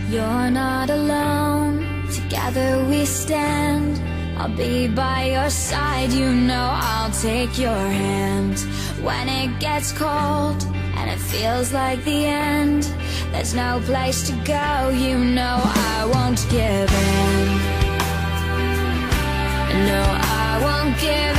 You're not alone, together we stand. I'll be by your side, you know I'll take your hand. When it gets cold and it feels like the end, there's no place to go, you know I won't give in. No, I won't give